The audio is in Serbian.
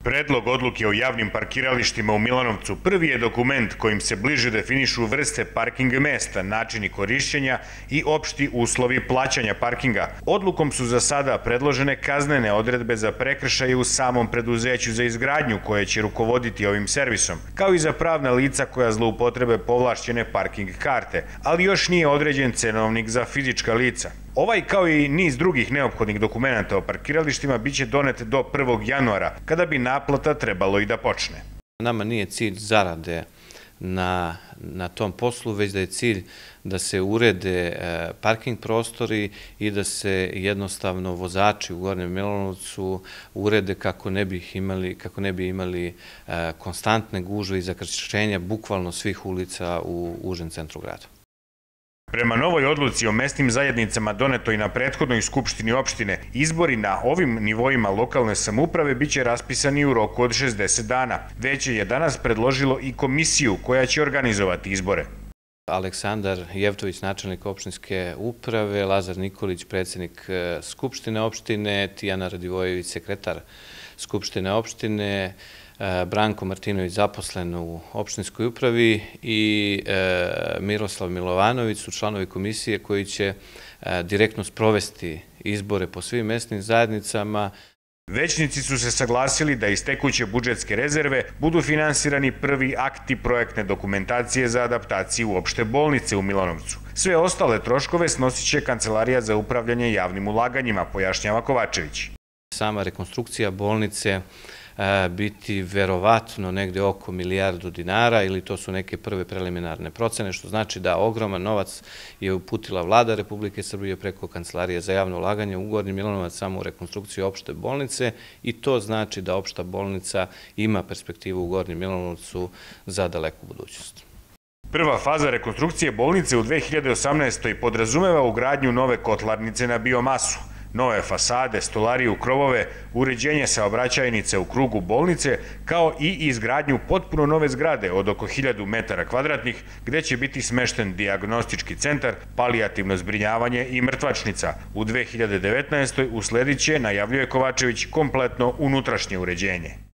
Predlog odluke o javnim parkiralištima u Milanovcu prvi je dokument kojim se bliže definišu vrste parking mesta, načini korišćenja i opšti uslovi plaćanja parkinga. Odlukom su za sada predložene kaznene odredbe za prekršaje u samom preduzeću za izgradnju koje će rukovoditi ovim servisom, kao i za pravna lica koja zloupotrebe povlašćene parking karte, ali još nije određen cenovnik za fizička lica. Ovaj, kao i niz drugih neophodnih dokumenata o parkiralištima, biće donet do 1. januara, kada bi naplata trebalo i da počne. Nama nije cilj zarade na tom poslu, već da je cilj da se urede parking prostori i da se jednostavno vozači u Gornjem Milanovcu urede kako ne bi imali konstantne gužve i zakrčenja bukvalno svih ulica u užem centru grada. Prema novoj odluci o mesnim zajednicama donetoj na prethodnoj skupštini opštine, izbori na ovim nivoima lokalne samouprave biće raspisani u roku od 60 dana. Veće je danas predložilo i komisiju koja će organizovati izbore. Aleksandar Jevtović, načelnik opštinske uprave, Lazar Nikolić, predsjednik skupštine opštine, Tijana Radivojević, sekretar skupštine opštine, Branko Martinović, zaposlen u opštinskoj upravi, i Miroslav Milovanović su članovi komisije koji će direktno sprovesti izbore po svim mesnim zajednicama. Većnici su se saglasili da iz tekuće budžetske rezerve budu finansirani prvi akti projektne dokumentacije za adaptaciju opšte bolnice u Milanovcu. Sve ostale troškove snosit će Kancelarija za upravljanje javnim ulaganjima, pojašnjava Kovačević. Sama rekonstrukcija bolnice biti verovatno negde oko $1.000.000.000 ili to su neke prve preliminarne procene, što znači da ogroman novac je uputila Vlada Republike Srbije preko Kancelarije za javno ulaganje u Gornji Milanovac samo u rekonstrukciju opšte bolnice, i to znači da opšta bolnica ima perspektivu u Gornjem Milanovcu za daleku budućnost. Prva faza rekonstrukcije bolnice u 2018. podrazumeva ugradnju nove kotlarnice na biomasu, nove fasade, stolariju, krovove, uređenje saobraćajnice u krugu bolnice, kao i izgradnju potpuno nove zgrade od oko 1000 metara kvadratnih, gde će biti smešten dijagnostički centar, palijativno zbrinjavanje i mrtvačnica. U 2019. uslediće, najavljuje Kovačević, kompletno unutrašnje uređenje.